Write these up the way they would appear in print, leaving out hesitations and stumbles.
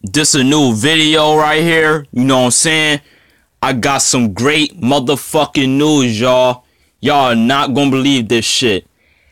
This a new video right here. You know what I'm saying? I got some great motherfucking news, y'all. Y'all are not gonna believe this shit.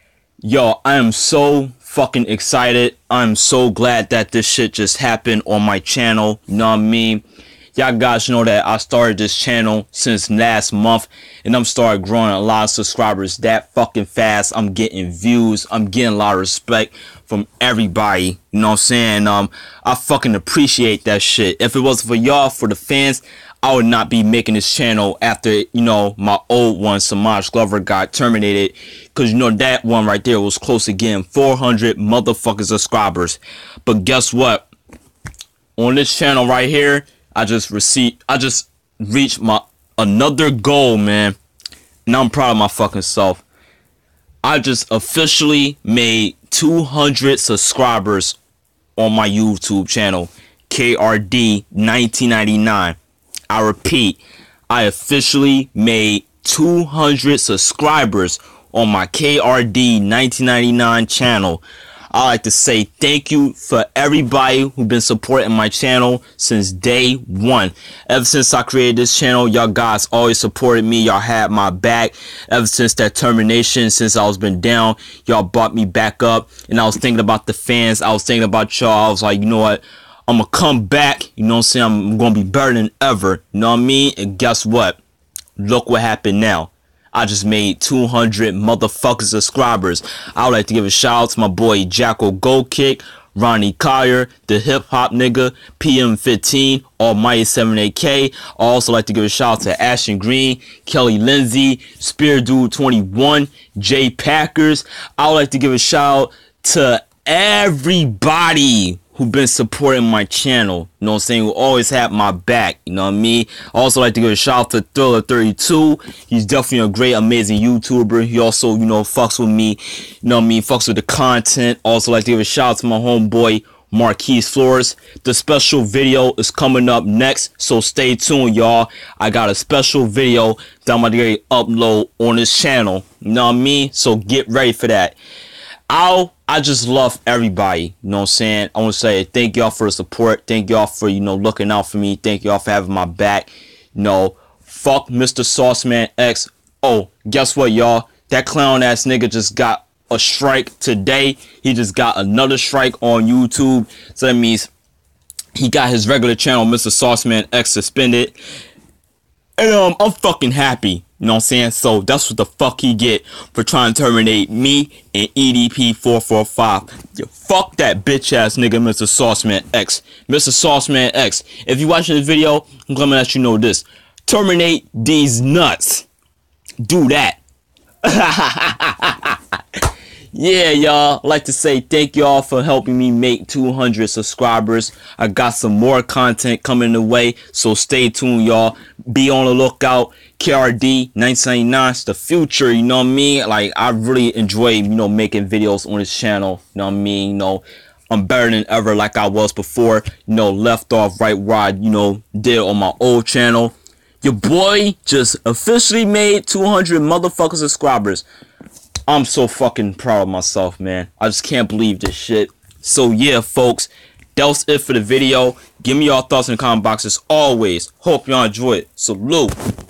Yo, I am so fucking excited. I'm so glad that this shit just happened on my channel. You know what I mean? Y'all guys know that I started this channel since last month, and I'm started growing a lot of subscribers that fucking fast. I'm getting views. I'm getting a lot of respect from everybody. You know what I'm saying? I fucking appreciate that shit. If it wasn't for y'all, for the fans, I would not be making this channel after, you know, my old one, Samaj Glover, got terminated. Because, you know, that one right there was close to getting 400 motherfucking subscribers. But guess what? On this channel right here, I just reached my another goal, man. And I'm proud of my fucking self. I just officially made 200 subscribers on my YouTube channel, KRD 1999. I repeat, I officially made 200 subscribers on my KRD 1999 channel. I like to say thank you for everybody who's been supporting my channel since day one. Ever since I created this channel, y'all guys always supported me. Y'all had my back. Ever since that termination, since I was been down, y'all brought me back up. And I was thinking about the fans. I was thinking about y'all. I was like, you know what? I'm gonna come back. You know what I'm saying? I'm gonna be better than ever. You know what I mean? And guess what? Look what happened now. I just made 200 motherfucking subscribers. I would like to give a shout out to my boy Jacko Gold Kick, Ronnie Collier, the hip hop nigga, PM15, Almighty 78K. I also like to give a shout out to Ashton Green, Kelly Lindsay, Spear Dude 21, Jay Packers. I would like to give a shout out to everybody who been supporting my channel, you know what I'm saying, who always had my back, you know what I mean. I also like to give a shout out to Thriller32. He's definitely a great, amazing YouTuber. He also, you know, fucks with me, you know what I mean, fucks with the content. Also like to give a shout out to my homeboy Marquise Flores. The special video is coming up next, so stay tuned, y'all. I got a special video that I'm going to upload on this channel, you know what I mean, so get ready for that. I just love everybody, you know what I'm saying. I want to say thank y'all for the support. Thank y'all for, you know, looking out for me. Thank y'all for having my back. You know, fuck Mr. Sauceman X. Oh, guess what, y'all? That clown ass nigga just got a strike today. He just got another strike on YouTube. So that means he got his regular channel, Mr. Sauceman X, suspended. And I'm fucking happy. You know what I'm saying? So that's what the fuck he get for trying to terminate me and EDP 445. Yeah, fuck that bitch ass nigga, Mr. Sauceman X. Mr. Sauceman X, if you watching this video, I'm gonna let you know this. Terminate these nuts. Do that. Yeah, y'all, I'd like to say thank y'all for helping me make 200 subscribers. I got some more content coming the way, so stay tuned, y'all. Be on the lookout. KRD 1999 is the future, you know what I mean? Like, I really enjoy, you know, making videos on this channel, you know what I mean? You know, I'm better than ever like I was before, you know, left off right where I, you know, did on my old channel. Your boy just officially made 200 motherfucking subscribers. I'm so fucking proud of myself, man. I just can't believe this shit. So yeah, folks, that was it for the video. Give me your thoughts in the comment box as always. Hope y'all enjoy it. Salute.